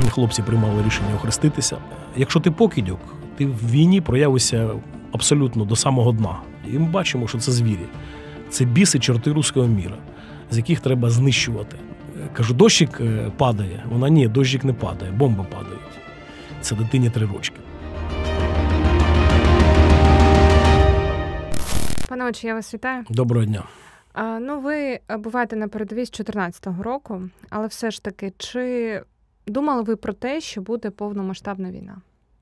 хлопці приймали рішення охреститися. Якщо ти покидьок, ти в війні проявишся абсолютно до самого дна. І ми бачимо, що це звірі. Це біси, чорти руського міра, з яких треба знищувати. Кажу, дощик падає. Вона, ні, дощик не падає, бомби падають. Це дитині 3 рочки. Пане отче, я вас вітаю. Доброго дня. Ви буваєте на передовій з 2014 року, але все ж таки, чи думали ви про те, що буде повномасштабна війна?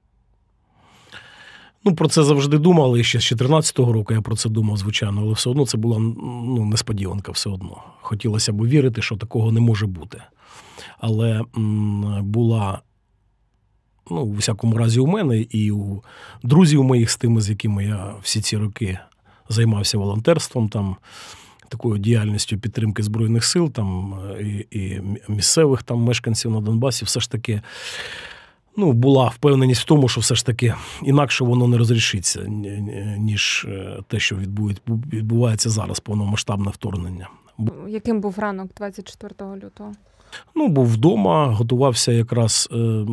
Про це завжди думали, ще з 2014 року я про це думав, звичайно, але все одно це була несподіванка все одно. Хотілося б вірити, що такого не може бути. Але була, у всякому разі у мене і у друзів моїх з тими, з якими я всі ці роки займався волонтерством, такою діяльністю підтримки Збройних сил, і місцевих мешканців на Донбасі, все ж таки була впевненість в тому, що все ж таки інакше воно не розрішиться, ніж те, що відбувається зараз, повномасштабне вторгнення. Яким був ранок 24 лютого? Був вдома, готувався якраз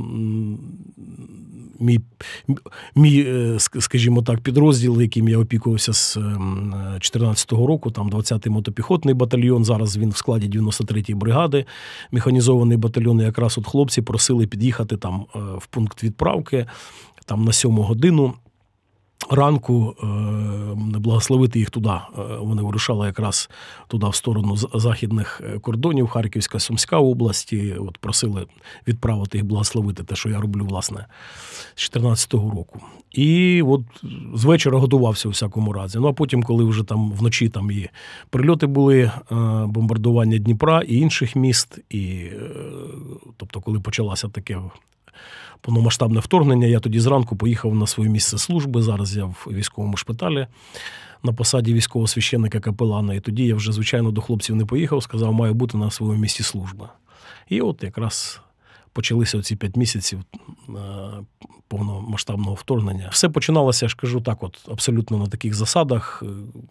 мій, скажімо так, підрозділ, яким я опікувався з 2014 року, 20-й мотопіхотний батальйон, зараз він в складі 93-ї бригади, механізований батальйон, і якраз хлопці просили під'їхати в пункт відправки, на 7 годину ранку, благословити їх туди. Вони вирушали якраз туди, в сторону західних кордонів, Харківська, Сумська області. Просили відправити їх, благословити те, що я роблю, власне, з 2014 року. І з вечора готувався у всякому разі. А потім, коли вже вночі і прильоти були, бомбардування Дніпра і інших міст, тобто, коли почалося таке повномасштабне вторгнення, я тоді зранку поїхав на своє місце служби. Зараз я в військовому шпиталі на посаді військового священника-капелана. І тоді я вже, звичайно, до хлопців не поїхав, сказав, маю бути на своєму місці служби. І якраз почалися оці 5 місяців повномасштабного вторгнення. Все починалося, я ж кажу, абсолютно на таких засадах.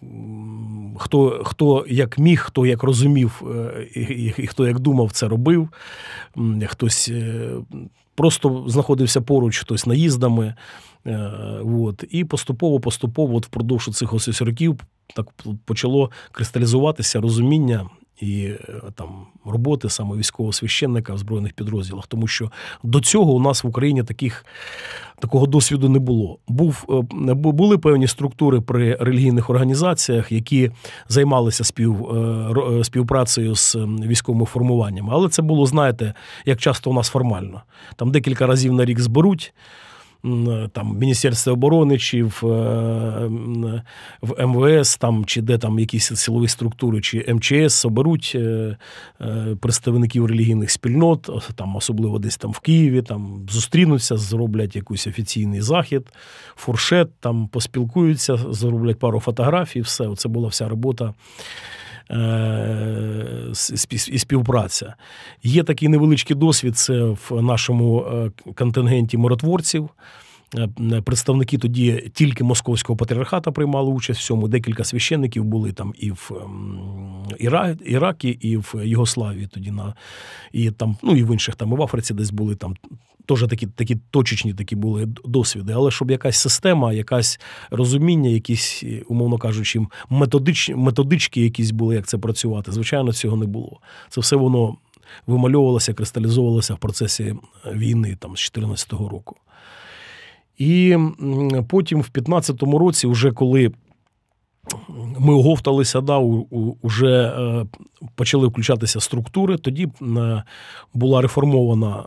Хто як міг, хто як розумів і хто як думав, це робив. Хтось просто знаходився поруч, хтось наїздами. І поступово впродовж цих ось років почало кристалізуватися розуміння і роботи саме військового священника в збройних підрозділах. Тому що до цього у нас в Україні такого досвіду не було. Були певні структури при релігійних організаціях, які займалися співпрацею з військовими формуваннями. Але це було, знаєте, як часто у нас формально. Декілька разів на рік зберуть, Міністерство оборони, чи в МВС, чи де якісь силові структури, чи МЧС оберуть представників релігійних спільнот, особливо десь в Києві, зустрінуться, зроблять якийсь офіційний захід, фуршет, поспілкуються, зроблять пару фотографій, все. Це була вся робота і співпраця. Є такий невеличкий досвід, це в нашому контингенті миротворців. Представники тоді тільки Московського патріархату приймали участь в цьому. Декілька священників були і в Іракі, і в Югославії тоді, і в інших, і в Африці десь були, теж такі точечні були досвіди. Але щоб якась система, якась розуміння, якісь, умовно кажучи, методички якісь були, як це працювати, звичайно, цього не було. Це все воно вимальовувалося, кристалізовувалося в процесі війни з 2014 року. І потім в 2015 році, вже коли ми оговталися, вже почали включатися структури, тоді була реформована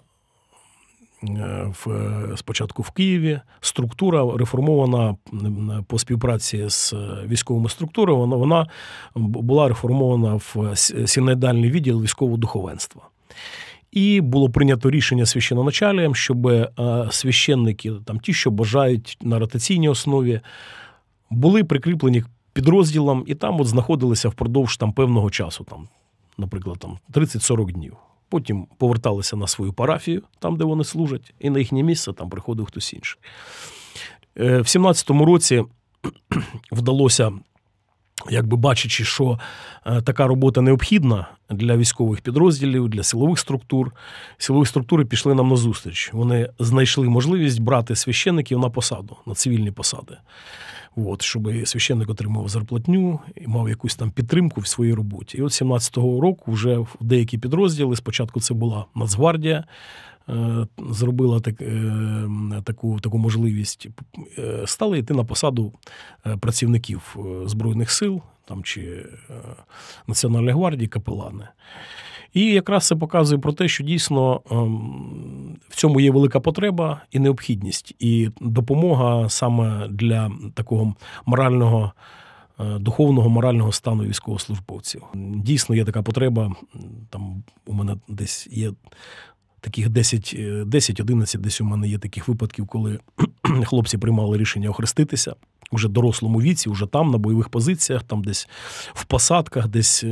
спочатку в Києві структура, реформована по співпраці з військовими структурами, вона була реформована в синодальний відділ військового духовенства. І було прийнято рішення священоначалієм, щоб священники, ті, що бажають на ротаційній основі, були прикріплені підрозділам і там знаходилися впродовж певного часу, наприклад, 30-40 днів. Потім поверталися на свою парафію, там, де вони служать, і на їхнє місце там приходив хтось інший. В 2017 році вдалося якби бачачи, що така робота необхідна для військових підрозділів, для силових структур, силові структури пішли нам назустріч. Вони знайшли можливість брати священників на посаду, на цивільні посади. От, щоб священник отримав зарплатню і мав якусь там підтримку в своїй роботі. І от 17-го року вже в деякі підрозділи, спочатку це була Нацгвардія, зробила таку можливість, стали йти на посаду працівників Збройних сил там, чи Національної гвардії, капелани. І якраз це показує про те, що дійсно в цьому є велика потреба і необхідність, і допомога саме для такого духовного, морального стану військовослужбовців. Дійсно є така потреба, там у мене десь є таких 10-11, десь у мене є таких випадків, коли хлопці приймали рішення охреститися вже в дорослому віці, вже там, на бойових позиціях, там десь в посадках, десь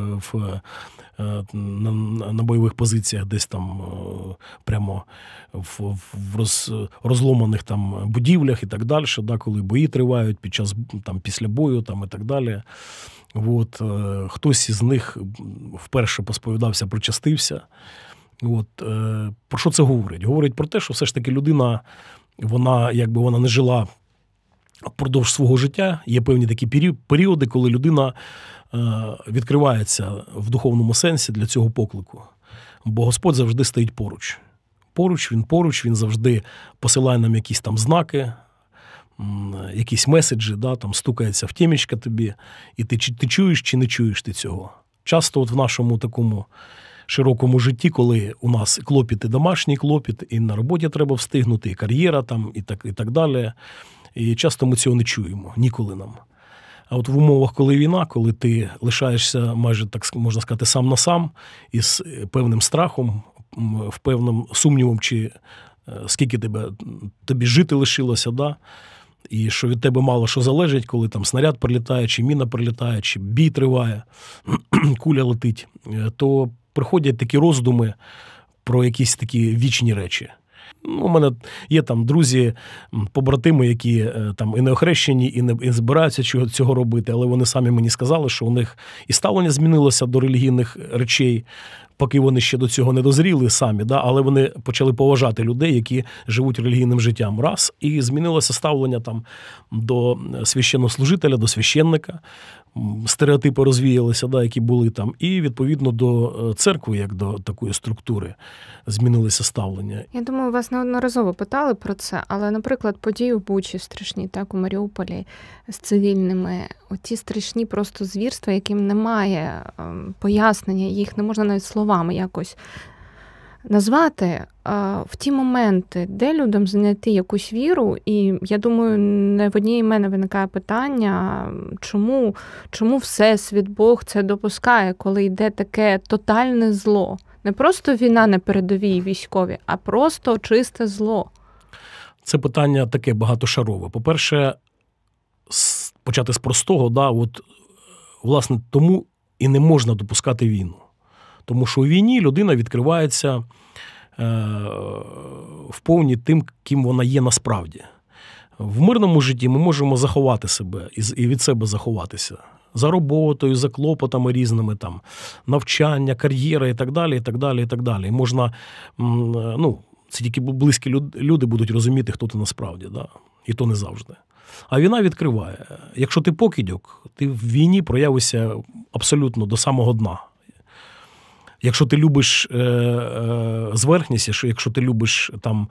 на бойових позиціях, десь там прямо в розломаних там будівлях і так далі, да, коли бої тривають після бою там, і так далі. От, хтось із них вперше посповідався, причастився. От, про що це говорить? Говорить про те, що все ж таки людина, вона не жила впродовж свого життя. Є певні такі періоди, коли людина відкривається в духовному сенсі для цього поклику. Бо Господь завжди стоїть поруч. Він завжди посилає нам якісь там знаки, якісь меседжі, да, там стукається в тімечко тобі, і ти чуєш чи не чуєш ти цього. Часто от в нашому такому широкому житті, коли у нас клопіт і домашній клопіт, і на роботі треба встигнути, і кар'єра там, і так далі. І часто ми цього не чуємо, ніколи нам. А от в умовах, коли війна, коли ти лишаєшся майже, так можна сказати, сам на сам, із певним страхом, в певним сумнівом, чи скільки тобі жити лишилося, да? І що від тебе мало що залежить, коли там снаряд прилітає, чи міна прилітає, чи бій триває, куля летить, то приходять такі роздуми про якісь такі вічні речі. У мене є там друзі, побратими, які там і не охрещені, і не збираються цього робити, але вони самі мені сказали, що у них і ставлення змінилося до релігійних речей, поки вони ще до цього не дозріли самі, да, але вони почали поважати людей, які живуть релігійним життям. Раз, і змінилося ставлення там до священнослужителя, до священника, стереотипи розвіялися, да, які були там, і відповідно до церкви, як до такої структури, змінилося ставлення. Я думаю, вас неодноразово питали про це, але, наприклад, події в Бучі страшні, так, у Маріуполі з цивільними, оті страшні просто звірства, яким немає пояснення, їх не можна навіть словами якось назвати, в ті моменти, де людям знайти якусь віру, і я думаю, не в одній мене виникає питання, чому Всесвіт, Бог це допускає, коли йде таке тотальне зло. Не просто війна на передовій військові, а просто чисте зло. Це питання таке багатошарове. По-перше, почати з простого, да, от, власне, тому і не можна допускати війну. Тому що у війні людина відкривається вповні тим, ким вона є насправді. В мирному житті ми можемо заховати себе і від себе заховатися. За роботою, за клопотами різними, там, навчання, кар'єра і так далі, і так далі, і так далі. І можна, це тільки близькі люди будуть розуміти, хто ти насправді, да? І то не завжди. А війна відкриває. Якщо ти покидьок, ти в війні проявишся абсолютно до самого дна. Якщо ти любиш зверхність, якщо ти любиш там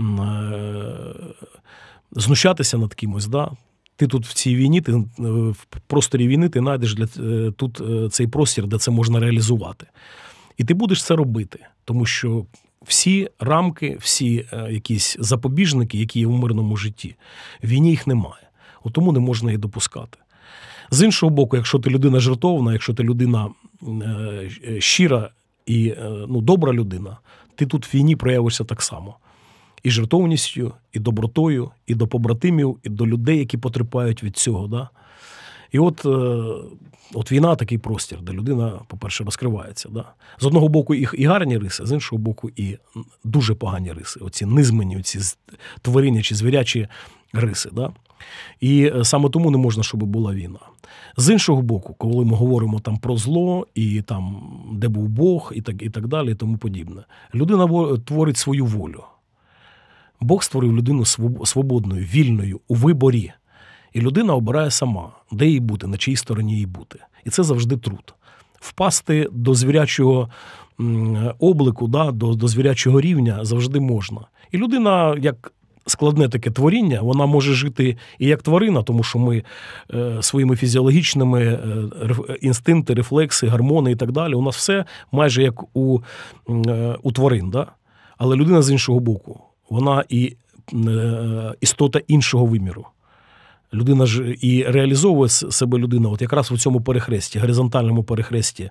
знущатися над кимось, да, ти тут в цій війні, в просторі війни ти знайдеш тут цей простір, де це можна реалізувати. І ти будеш це робити, тому що всі рамки, всі якісь запобіжники, які є в мирному житті, в війні їх немає. От тому не можна їх допускати. З іншого боку, якщо ти людина жертовна, якщо ти людина щира і добра людина, ти тут в війні проявишся так само. І жертовністю, і добротою, і до побратимів, і до людей, які потерпають від цього. Да? І от війна – такий простір, де людина, по-перше, розкривається. Да? З одного боку і гарні риси, з іншого боку і дуже погані риси. Оці низмені, оці тваринячі, звірячі риси. Да? І саме тому не можна, щоб була війна. З іншого боку, коли ми говоримо там про зло, і там, де був Бог, і так далі, і тому подібне, людина творить свою волю. Бог створив людину свободною, вільною, у виборі. І людина обирає сама, де їй бути, на чиїй стороні їй бути. І це завжди труд. Впасти до звірячого облику, до звірячого рівня завжди можна. І людина, як складне таке творіння, вона може жити і як тварина, тому що ми своїми фізіологічними інстинкти, рефлекси, гормони і так далі, у нас все майже як у тварин. Да? Але людина з іншого боку, вона і істота іншого виміру. Людина ж і реалізовує себе людина от якраз у цьому перехресті, горизонтальному перехресті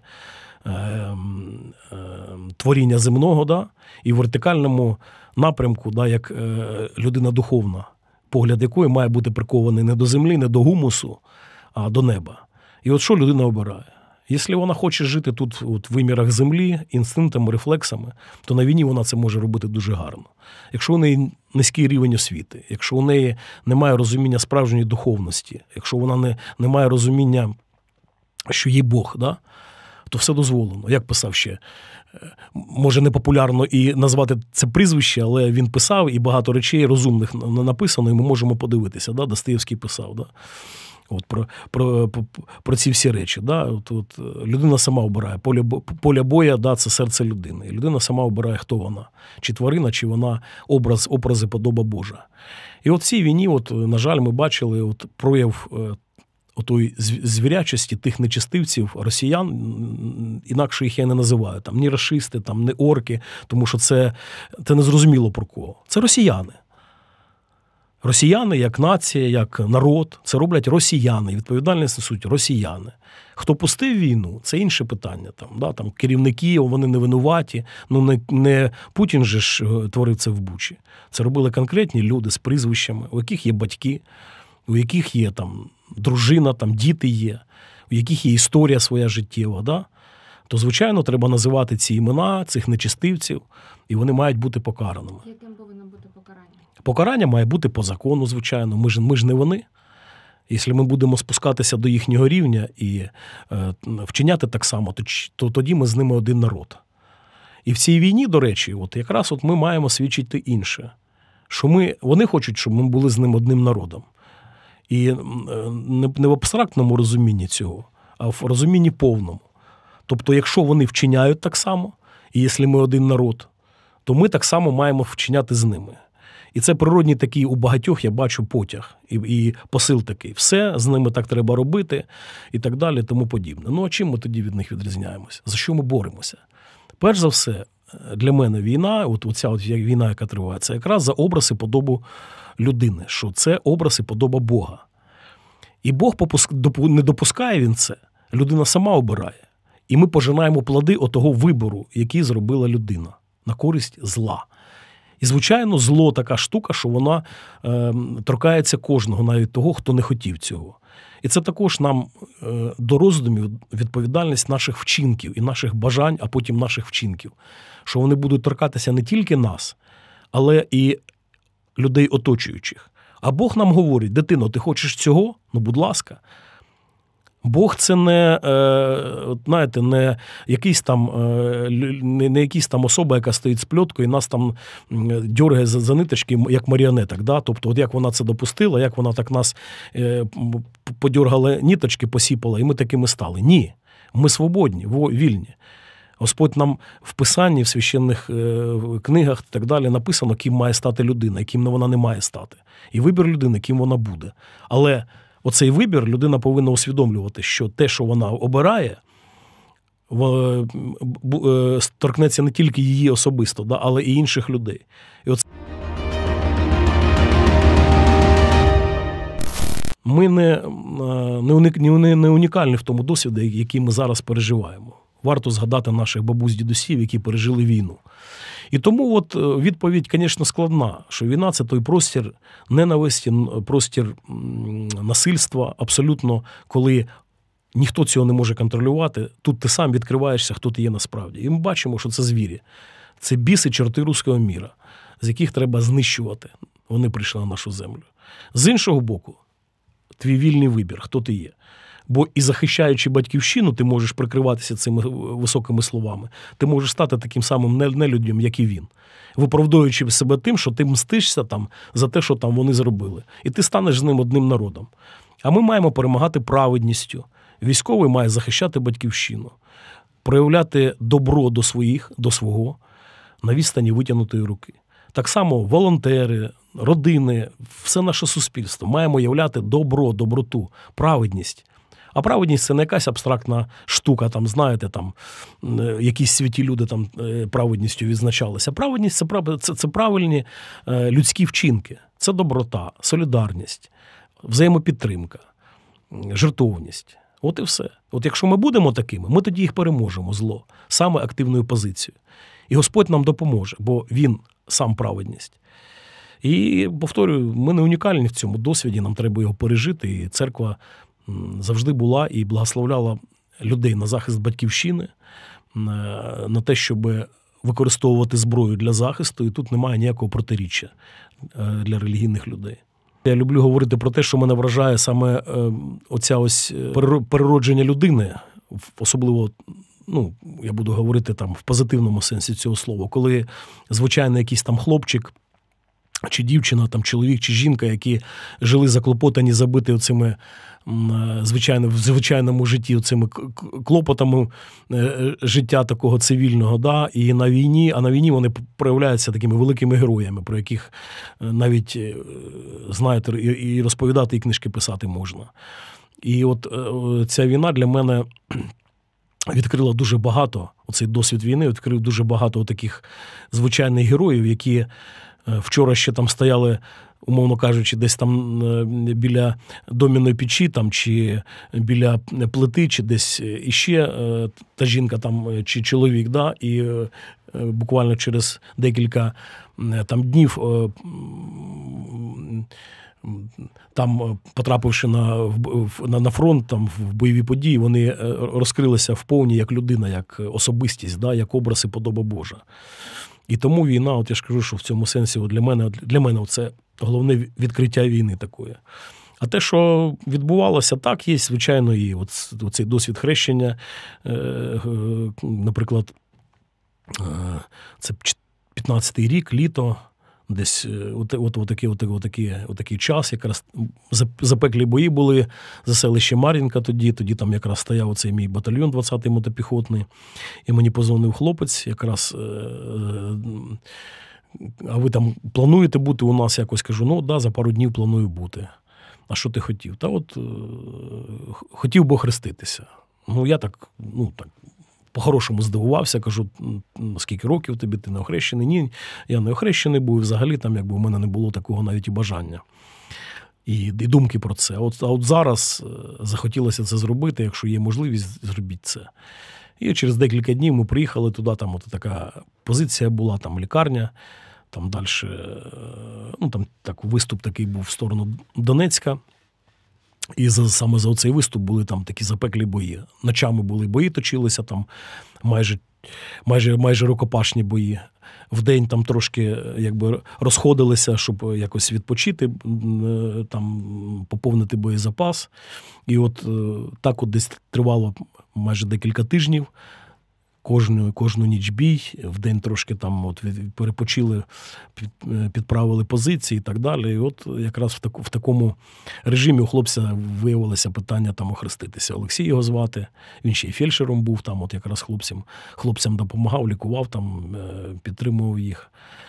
творіння земного, да, і в вертикальному напрямку, да, як людина духовна, погляд якої має бути прикований не до землі, не до гумусу, а до неба. І от що людина обирає? Якщо вона хоче жити тут от, в вимірах землі, інстинктами, рефлексами, то на війні вона це може робити дуже гарно. Якщо у неї низький рівень освіти, якщо у неї немає розуміння справжньої духовності, якщо вона не має розуміння, що є Бог, да, то все дозволено. Як писав ще, може не популярно і назвати це прізвище, але він писав, і багато речей розумних написано, і ми можемо подивитися. Да? Достоєвський писав. Да? От, про ці всі речі. Да? От, людина сама обирає. Поля боя, да, це серце людини. І людина сама обирає, хто вона. Чи тварина, чи вона образ і подоба Божа. І от в цій війні, от, на жаль, ми бачили от, прояв отої звірячості тих нечистивців, росіян, інакше їх я не називаю. Там, ні рашисти, там, ні орки, тому що це незрозуміло про кого. Це росіяни. Росіяни як нація, як народ, це роблять росіяни. Відповідальність несуть росіяни. Хто пустив війну, це інше питання. Там керівники, вони не винуваті. Ну, не Путін же ж творив це в Бучі. Це робили конкретні люди з прізвищами, у яких є батьки, у яких є там дружина, там діти є, у яких є історія своя життєва. Да? То, звичайно, треба називати ці імена, цих нечистивців, і вони мають бути покараними. Яким повинно бути покарання? Покарання має бути по закону, звичайно. Ми ж не вони. Якщо ми будемо спускатися до їхнього рівня і вчиняти так само, то тоді ми з ними один народ. І в цій війні, до речі, от якраз от ми маємо свідчити інше. Що вони хочуть, щоб ми були з ним одним народом. І не в абстрактному розумінні цього, а в розумінні повному. Тобто, якщо вони вчиняють так само, і якщо ми один народ, то ми так само маємо вчиняти з ними. І це природній такий у багатьох, я бачу, потяг і посил такий. Все, з ними так треба робити і так далі, тому подібне. Ну, а чим ми тоді від них відрізняємося? За що ми боремося? Перш за все, для мене війна, оця війна, яка триває, це якраз за образ і подобу людини, що це образ і подоба Бога. І Бог не допускає він це, людина сама обирає. І ми пожинаємо плоди отого вибору, який зробила людина на користь зла. І, звичайно, зло така штука, що вона торкається кожного, навіть того, хто не хотів цього. І це також нам до роздумів відповідальність наших вчинків і наших бажань, а потім наших вчинків. Що вони будуть торкатися не тільки нас, але і людей оточуючих. А Бог нам говорить: дитино, ти хочеш цього? Ну, будь ласка. Бог – це не, знаєте, не якийсь там особа, яка стоїть з пльоткою і нас там дьоргає за ниточки, як маріонеток. Да? Тобто, от як вона це допустила, як вона так нас подьоргала ниточки, посіпала, і ми такими стали. Ні, ми свободні, вільні. Господь нам в Писанні, в священних книгах і так далі написано, ким має стати людина, і ким вона не має стати. І вибір людини, ким вона буде. Але оцей вибір людина повинна усвідомлювати, що те, що вона обирає, торкнеться не тільки її особисто, да, але і інших людей. І ми не унікальні в тому досвіді, який ми зараз переживаємо. Варто згадати наших бабусь-дідусів, які пережили війну. І тому от відповідь, звісно, складна, що війна – це той простір ненависті, простір насильства, абсолютно, коли ніхто цього не може контролювати. Тут ти сам відкриваєшся, хто ти є насправді. І ми бачимо, що це звірі. Це біси, чорти руського міра, з яких треба знищувати. Вони прийшли на нашу землю. З іншого боку, твій вільний вибір, хто ти є. Бо і захищаючи батьківщину, ти можеш прикриватися цими високими словами. Ти можеш стати таким самим нелюдям, як і він. Виправдовуючи себе тим, що ти мстишся там за те, що там вони зробили. І ти станеш з ним одним народом. А ми маємо перемагати праведністю. Військовий має захищати батьківщину. Проявляти добро до своїх, до свого, на відстані витягнутої руки. Так само волонтери, родини, все наше суспільство маємо являти добро, доброту, праведність. А праведність – це не якась абстрактна штука, там, знаєте, там, якісь святі люди там праведністю відзначалися. Праведність – це правильні людські вчинки. Це доброта, солідарність, взаємопідтримка, жертовність. От і все. От якщо ми будемо такими, ми тоді їх переможемо, зло, саме активною позицією. І Господь нам допоможе, бо Він сам праведність. І, повторюю, ми не унікальні в цьому досвіді, нам треба його пережити. І церква завжди була і благословляла людей на захист батьківщини, на те, щоб використовувати зброю для захисту, і тут немає ніякого протиріччя для релігійних людей. Я люблю говорити про те, що мене вражає саме оця ось переродження людини, особливо, я буду говорити там в позитивному сенсі цього слова, коли, звичайно, якийсь там хлопчик, чи дівчина, там, чоловік, чи жінка, які жили заклопотані, забиті оцими, в звичайному житті оцими клопотами життя такого цивільного, да, і на війні вони проявляються такими великими героями, про яких навіть, знаєте, і розповідати, і книжки писати можна. І от ця війна для мене відкрила дуже багато, оцей досвід війни відкрив дуже багато таких звичайних героїв, які вчора ще там стояли, умовно кажучи, десь там біля доміної печі, там, чи біля плити, чи десь іще та жінка там, чи чоловік, да, і буквально через декілька там днів там, потрапивши на фронт, там, в бойові події, вони розкрилися вповні як людина, як особистість, да, як образ і подоба Божа. І тому війна, от я ж кажу, що в цьому сенсі от для мене це головне відкриття війни такої. А те, що відбувалося, так, є, звичайно, і цей досвід хрещення, наприклад, це 15-й рік, літо, десь отакий час, якраз запеклі бої були за селище Мар'їнка тоді там якраз стояв оцей мій батальйон 20-й мотопіхотний, і мені позвонив хлопець, якраз, а ви там плануєте бути у нас якось? Кажу, да, за пару днів планую бути. А що ти хотів? Та от хотів би хреститися. Я так по-хорошому здивувався, кажу, скільки років тобі, ти не охрещений? Ні, я не охрещений був, і взагалі там якби у мене не було такого навіть і бажання. І думки про це. А от зараз захотілося це зробити, якщо є можливість, зробіть це. І через декілька днів ми приїхали туди, там от така позиція була, там лікарня, там далі, там так виступ такий був в сторону Донецька. І саме за цей виступ були там такі запеклі бої. Ночами були бої, точилися там майже рукопашні бої. Вдень там трошки якби розходилися, щоб якось відпочити, там поповнити боєзапас. І от так от десь тривало майже декілька тижнів. Кожну ніч бій, вдень трошки там от перепочили, підправили позиції і так далі. І от якраз в такому режимі у хлопця виявилося питання там охреститися. Олексій його звати, він ще й фельдшером був, там от якраз хлопцям допомагав, лікував, там підтримував їх.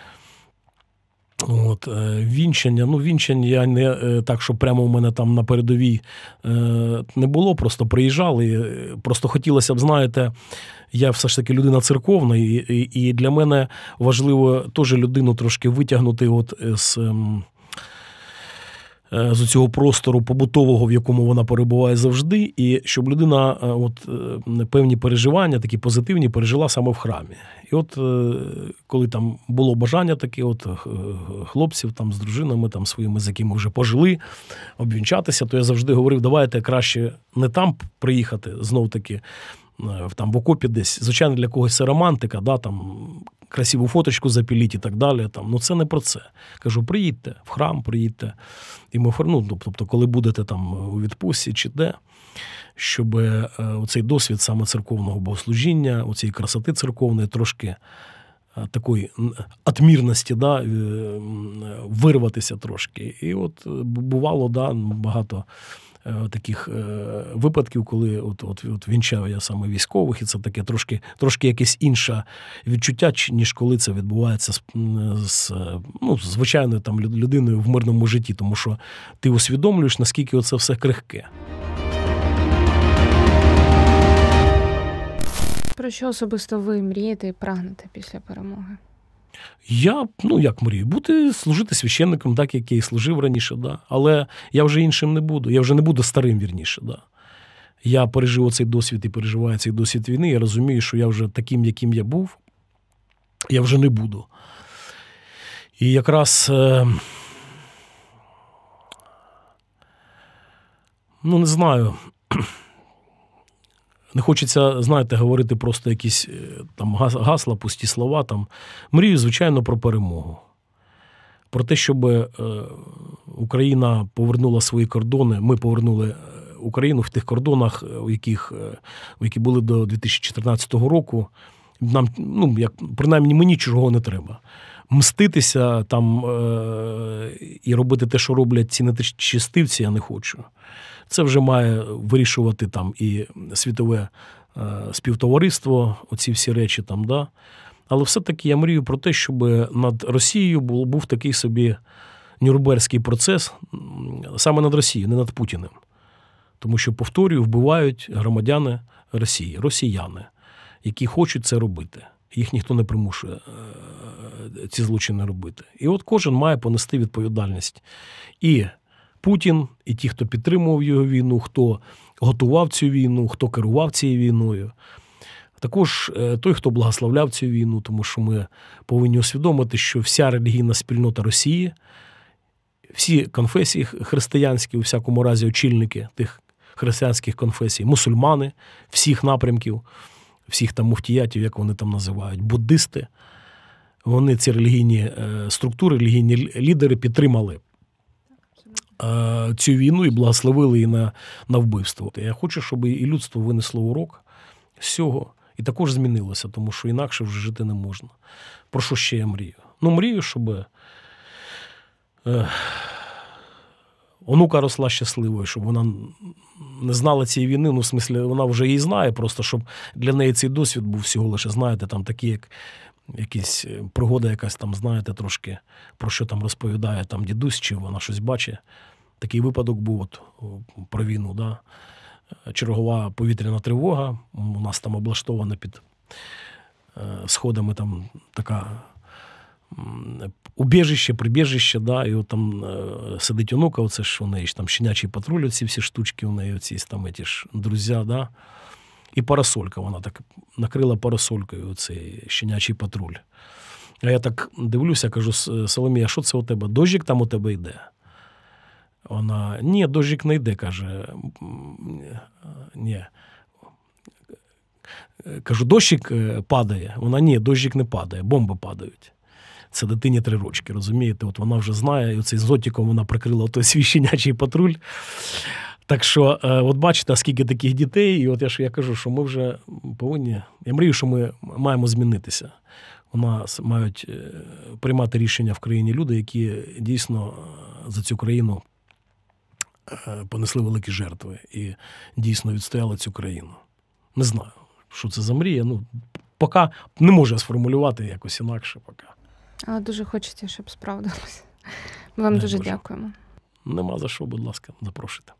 От, вінчання я не так, що прямо у мене там на передовій не було, просто приїжджали, просто хотілося б, знаєте, я все ж таки людина церковна, і для мене важливо теж людину трошки витягнути от з цього простору побутового, в якому вона перебуває завжди, і щоб людина от певні переживання, такі позитивні, пережила саме в храмі. І от коли там було бажання таке, от хлопців там з дружинами там своїми, з якими вже пожили, обвінчатися, то я завжди говорив, давайте краще не там приїхати, знов таки, там в окопі десь. Звичайно, для когось це романтика, да, там, красиву фоточку запіліть і так далі. Там. Ну, це не про це. Кажу, приїдьте в храм, приїдьте. І ми, тобто, коли будете там у відпустці чи де, щоб оцей досвід саме церковного богослужіння, оцієї красоти церковної, трошки такої атмірності, да, вирватися трошки. І от бувало, да, багато таких випадків, коли от вінчаю я саме військових, і це таке трошки якесь інше відчуття, ніж коли це відбувається з звичайною там людиною в мирному житті, тому що ти усвідомлюєш, наскільки це все крихке. Про що особисто ви мрієте і прагнете після перемоги? Я, як мрію? Служити священником, так, як я і служив раніше, да. Але я вже іншим не буду. Я вже не буду старим, вірніше, да. Я пережив оцей досвід і переживаю цей досвід війни. Я розумію, що я вже таким, яким я був, я вже не буду. І якраз, не знаю, не хочеться, знаєте, говорити просто якісь там гасла, пусті слова. Там. Мрію, звичайно, про перемогу. Про те, щоб Україна повернула свої кордони. Ми повернули Україну в тих кордонах, які були до 2014 року. Нам, принаймні, мені чужого не треба. Мститися там і робити те, що роблять ці нечистивці, я не хочу. Це вже має вирішувати там і світове співтовариство, оці всі речі там, да. Але все-таки я мрію про те, щоб над Росією був такий собі Нюрнберзький процес, саме над Росією, не над Путіним. Тому що, повторюю, вбивають громадяни Росії, росіяни, які хочуть це робити. Їх ніхто не примушує ці злочини робити. І от кожен має понести відповідальність. І Путін, і ті, хто підтримував його війну, хто готував цю війну, хто керував цією війною. Також той, хто благословляв цю війну, тому що ми повинні усвідомити, що вся релігійна спільнота Росії, всі конфесії християнські, у всякому разі очільники тих християнських конфесій, мусульмани, всіх напрямків, всіх там муфтіятів, як вони там називають, буддисти, вони ці релігійні структури, релігійні лідери підтримали цю війну і благословили її на вбивство. Я хочу, щоб і людство винесло урок з цього і також змінилося, тому що інакше вже жити не можна. Про що ще я мрію? Мрію, щоб онука росла щасливою, щоб вона не знала цієї війни, в смислі, вона вже її знає, просто щоб для неї цей досвід був всього лише, знаєте, там такі, як якісь пригода якась там, знаєте, трошки, про що там розповідає там дідусь, чи вона щось бачить. Такий випадок був от, про війну, да. Чергова повітряна тривога, у нас там облаштована під сходами там така убіжище, прибіжище, да, і от там сидить онука, оце ж у неї ж там щенячий патруль, оці всі штучки у неї, оці там ті ж друзі, да. І парасолька, вона так накрила парасолькою цей щенячий патруль. А я так дивлюся, кажу, Соломія, що це у тебе? Дощик там у тебе йде? Вона, ні, дощик не йде, каже. Ні. Кажу, дощик падає. Вона, ні, дощик не падає, бомби падають. Це дитині 3 рочки, розумієте? От вона вже знає, і оцей зотиком вона прикрила той свій щенячий патруль. Так що, от бачите, скільки таких дітей, і от я кажу, що ми вже повинні, я мрію, що ми маємо змінитися. У нас мають приймати рішення в країні люди, які дійсно за цю країну понесли великі жертви і дійсно відстояли цю країну. Не знаю, що це за мрія, поки не можу сформулювати якось інакше поки. Але дуже хочеться, щоб справдилося. Ми вам дуже дякуємо. Нема за що, будь ласка, запрошуйте.